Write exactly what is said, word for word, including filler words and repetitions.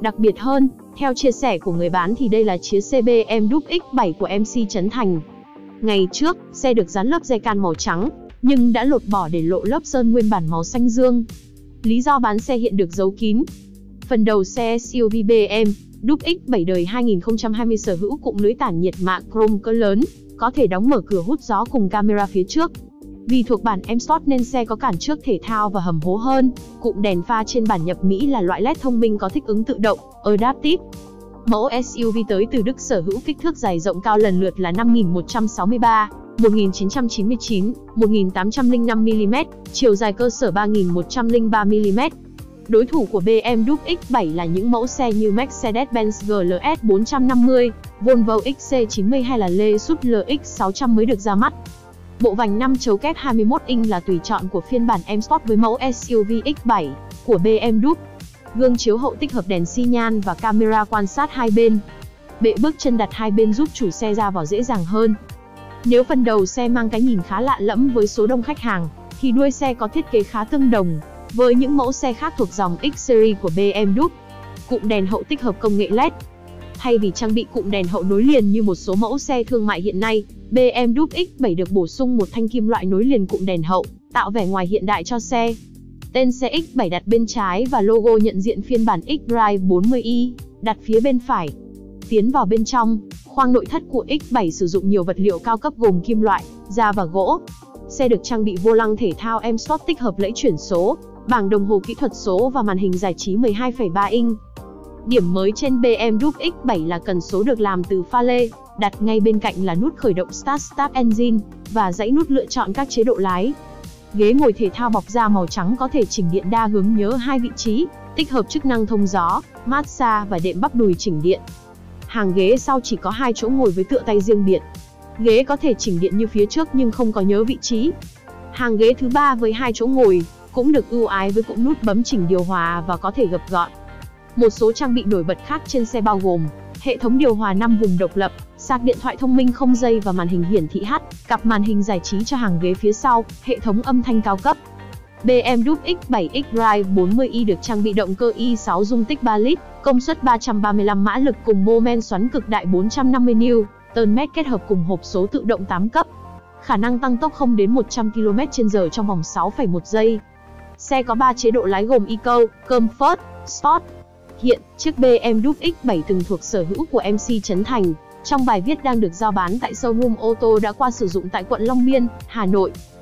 Đặc biệt hơn, theo chia sẻ của người bán thì đây là chiếc xe bê em W X bảy của em xê Trấn Thành. Ngày trước, xe được dán lớp Zecan màu trắng, nhưng đã lột bỏ để lộ lớp sơn nguyên bản màu xanh dương. Lý do bán xe hiện được giấu kín. Phần đầu xe ét u vê bê em W X bảy đời hai nghìn không trăm hai mươi sở hữu cụm lưới tản nhiệt mạ chrome cỡ lớn, có thể đóng mở cửa hút gió cùng camera phía trước. Vì thuộc bản M-Sport nên xe có cản trước thể thao và hầm hố hơn. Cụm đèn pha trên bản nhập Mỹ là loại led thông minh có thích ứng tự động, Adaptive. Mẫu ét u vê tới từ Đức sở hữu kích thước dài rộng cao lần lượt là năm nghìn một trăm sáu mươi ba, một nghìn chín trăm chín mươi chín, một nghìn tám trăm lẻ năm mi-li-mét, chiều dài cơ sở ba nghìn một trăm lẻ ba mi-li-mét. Đối thủ của bê em W X bảy là những mẫu xe như Mercedes-Benz G L S bốn trăm năm mươi, Volvo X C chín mươi hay là Lexus L X sáu trăm mới được ra mắt. Bộ vành năm chấu kép hai mươi mốt inch là tùy chọn của phiên bản M-Sport với mẫu ét u vê X bảy của bê em W. Gương chiếu hậu tích hợp đèn xi nhan và camera quan sát hai bên. Bệ bước chân đặt hai bên giúp chủ xe ra vào dễ dàng hơn. Nếu phần đầu xe mang cái nhìn khá lạ lẫm với số đông khách hàng, thì đuôi xe có thiết kế khá tương đồng với những mẫu xe khác thuộc dòng X-Series của bê em W. Cụm đèn hậu tích hợp công nghệ led. Thay vì trang bị cụm đèn hậu nối liền như một số mẫu xe thương mại hiện nay, bê em W X bảy được bổ sung một thanh kim loại nối liền cụm đèn hậu, tạo vẻ ngoài hiện đại cho xe. Tên xe X bảy đặt bên trái và logo nhận diện phiên bản X-Drive bốn mươi i đặt phía bên phải. Tiến vào bên trong, khoang nội thất của X bảy sử dụng nhiều vật liệu cao cấp gồm kim loại, da và gỗ. Xe được trang bị vô lăng thể thao M-Sport tích hợp lẫy chuyển số, bảng đồng hồ kỹ thuật số và màn hình giải trí mười hai phẩy ba inch. Điểm mới trên bê em W X bảy là cần số được làm từ pha lê, đặt ngay bên cạnh là nút khởi động Start Start Engine và dãy nút lựa chọn các chế độ lái. Ghế ngồi thể thao bọc da màu trắng có thể chỉnh điện đa hướng nhớ hai vị trí, tích hợp chức năng thông gió, massage và đệm bắp đùi chỉnh điện. Hàng ghế sau chỉ có hai chỗ ngồi với tựa tay riêng biệt. Ghế có thể chỉnh điện như phía trước nhưng không có nhớ vị trí. Hàng ghế thứ ba với hai chỗ ngồi cũng được ưu ái với cụm nút bấm chỉnh điều hòa và có thể gập gọn. Một số trang bị nổi bật khác trên xe bao gồm hệ thống điều hòa năm vùng độc lập, sạc điện thoại thông minh không dây và màn hình hiển thị H, cặp màn hình giải trí cho hàng ghế phía sau, hệ thống âm thanh cao cấp. bê em W X bảy X-Drive bốn mươi i được trang bị động cơ i sáu dung tích ba lít, công suất ba trăm ba mươi lăm mã lực cùng mô men xoắn cực đại bốn trăm năm mươi niu tơn kết hợp cùng hộp số tự động tám cấp. Khả năng tăng tốc không đến một trăm ki lô mét trên giờ trong vòng sáu phẩy một giây. Xe có ba chế độ lái gồm Eco, Comfort, Sport. Hiện, chiếc bê em W X bảy từng thuộc sở hữu của em xê Trấn Thành, trong bài viết đang được giao bán tại showroom ô tô đã qua sử dụng tại quận Long Biên, Hà Nội.